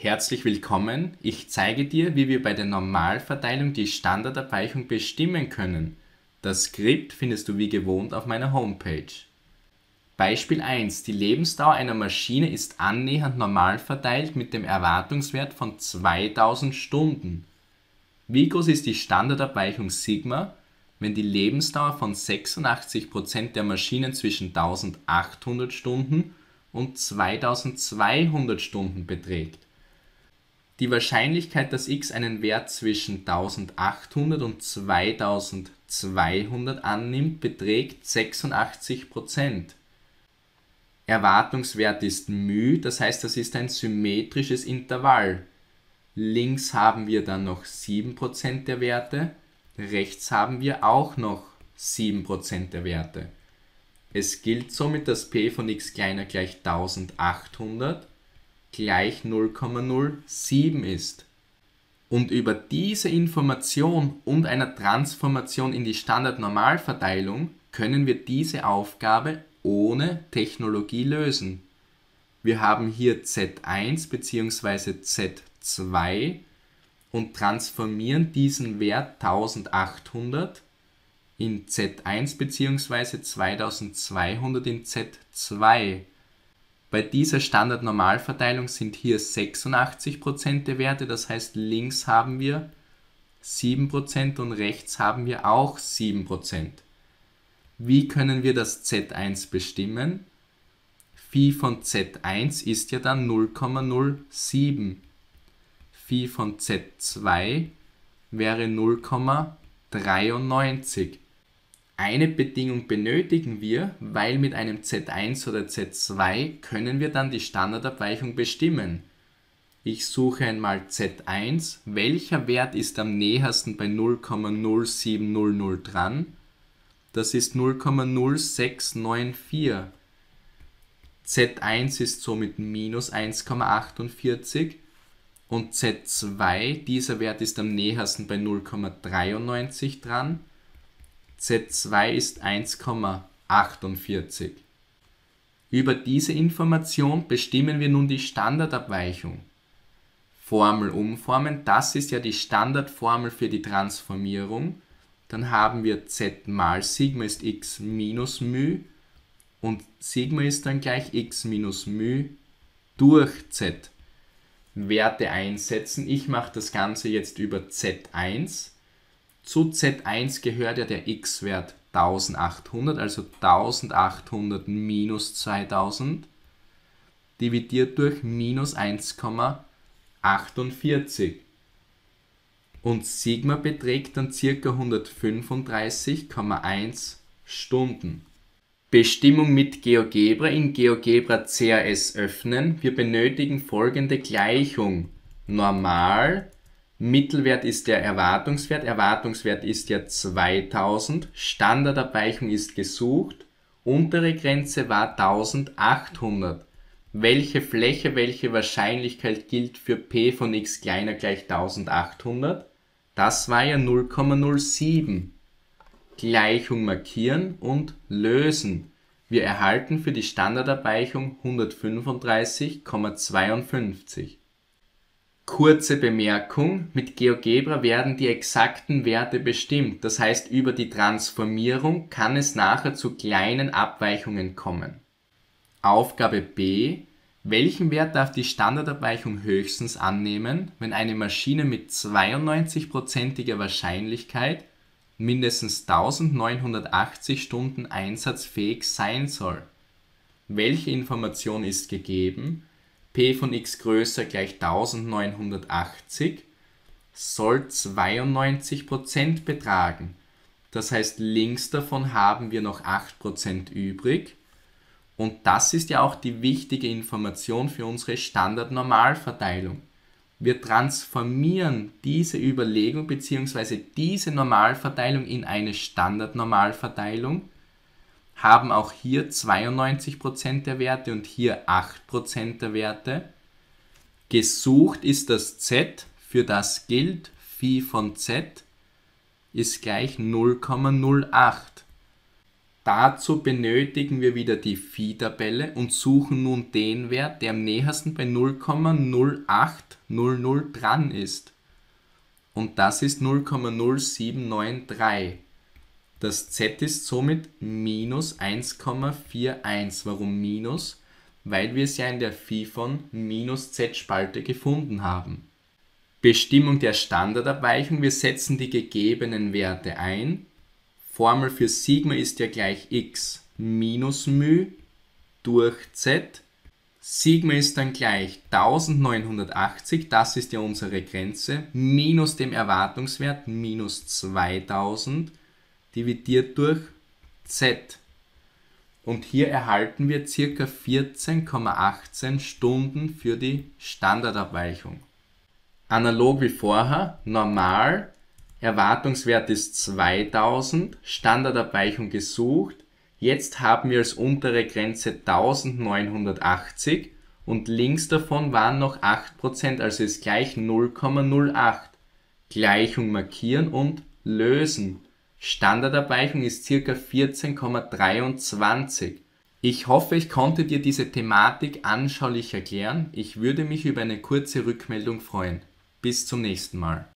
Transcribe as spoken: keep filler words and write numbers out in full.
Herzlich willkommen, ich zeige dir, wie wir bei der Normalverteilung die Standardabweichung bestimmen können. Das Skript findest du wie gewohnt auf meiner Homepage. Beispiel eins. Die Lebensdauer einer Maschine ist annähernd normal verteilt mit dem Erwartungswert von zweitausend Stunden. Wie groß ist die Standardabweichung Sigma, wenn die Lebensdauer von sechsundachtzig Prozent der Maschinen zwischen eintausendachthundert Stunden und zweitausendzweihundert Stunden beträgt? Die Wahrscheinlichkeit, dass x einen Wert zwischen eintausendachthundert und zweitausendzweihundert annimmt, beträgt sechsundachtzig Prozent. Erwartungswert ist μ, das heißt, das ist ein symmetrisches Intervall. Links haben wir dann noch sieben Prozent der Werte, rechts haben wir auch noch sieben Prozent der Werte. Es gilt somit, dass p von x kleiner gleich eintausendachthundert gleich null Komma null sieben ist. Und über diese Information und einer Transformation in die Standardnormalverteilung können wir diese Aufgabe ohne Technologie lösen. Wir haben hier Z eins bzw. Z zwei und transformieren diesen Wert eintausendachthundert in Z eins bzw. zweitausendzweihundert in Z zwei. Bei dieser Standardnormalverteilung sind hier sechsundachtzig Prozent der Werte, das heißt links haben wir sieben Prozent und rechts haben wir auch sieben Prozent. Wie können wir das Z eins bestimmen? Phi von Z eins ist ja dann null Komma null sieben. Phi von Z zwei wäre null Komma dreiundneunzig. Eine Bedingung benötigen wir, weil mit einem Z eins oder Z zwei können wir dann die Standardabweichung bestimmen. Ich suche einmal Z eins. Welcher Wert ist am nähersten bei null Komma null sieben null null dran? Das ist null Komma null sechs neun vier. Z eins ist somit minus eins Komma achtundvierzig und Z zwei, dieser Wert ist am nähersten bei null Komma dreiundneunzig dran. Z zwei ist eins Komma achtundvierzig. Über diese Information bestimmen wir nun die Standardabweichung. Formel umformen, das ist ja die Standardformel für die Transformierung. Dann haben wir Z mal Sigma ist x minus μ und Sigma ist dann gleich x minus μ durch Z. Werte einsetzen, ich mache das Ganze jetzt über Z eins. Zu Z eins gehört ja der x-Wert eintausendachthundert, also eintausendachthundert minus zweitausend, dividiert durch minus eins Komma achtundvierzig. Und Sigma beträgt dann ca. hundertfünfunddreißig Komma eins Stunden. Bestimmung mit GeoGebra. In GeoGebra C A S öffnen. Wir benötigen folgende Gleichung. Normal. Mittelwert ist der Erwartungswert, Erwartungswert ist ja zweitausend, Standardabweichung ist gesucht, untere Grenze war eintausendachthundert. Welche Fläche, welche Wahrscheinlichkeit gilt für p von x kleiner gleich eintausendachthundert? Das war ja null Komma null sieben. Gleichung markieren und lösen. Wir erhalten für die Standardabweichung hundertfünfunddreißig Komma zweiundfünfzig. Kurze Bemerkung, mit GeoGebra werden die exakten Werte bestimmt, das heißt über die Transformierung kann es nachher zu kleinen Abweichungen kommen. Aufgabe B. Welchen Wert darf die Standardabweichung höchstens annehmen, wenn eine Maschine mit zweiundneunzig-prozentiger Wahrscheinlichkeit mindestens eintausendneunhundertachtzig Stunden einsatzfähig sein soll? Welche Information ist gegeben? P von x größer gleich eintausendneunhundertachtzig soll zweiundneunzig Prozent betragen. Das heißt, links davon haben wir noch acht Prozent übrig. Und das ist ja auch die wichtige Information für unsere Standardnormalverteilung. Wir transformieren diese Überlegung bzw. diese Normalverteilung in eine Standardnormalverteilung, haben auch hier zweiundneunzig Prozent der Werte und hier acht Prozent der Werte. Gesucht ist das Z, für das gilt Phi von Z ist gleich null Komma null acht. Dazu benötigen wir wieder die Phi-Tabelle und suchen nun den Wert, der am nähersten bei null Komma null acht null null dran ist. Und das ist null Komma null sieben neun drei. Das Z ist somit minus eins Komma eins. Warum minus? Weil wir es ja in der Phi von minus Z-Spalte gefunden haben. Bestimmung der Standardabweichung. Wir setzen die gegebenen Werte ein. Formel für Sigma ist ja gleich x minus μ durch z. Sigma ist dann gleich neunzehnhundertachtzig, das ist ja unsere Grenze, minus dem Erwartungswert minus zweitausend dividiert durch z. Und hier erhalten wir ca. vierzehn Komma achtzehn Stunden für die Standardabweichung. Analog wie vorher, normal, Erwartungswert ist zweitausend, Standardabweichung gesucht. Jetzt haben wir als untere Grenze neunzehnhundertachtzig und links davon waren noch acht Prozent, also ist gleich null Komma null acht. Gleichung markieren und lösen. Standardabweichung ist ca. vierzehn Komma dreiundzwanzig. Ich hoffe, ich konnte dir diese Thematik anschaulich erklären. Ich würde mich über eine kurze Rückmeldung freuen. Bis zum nächsten Mal.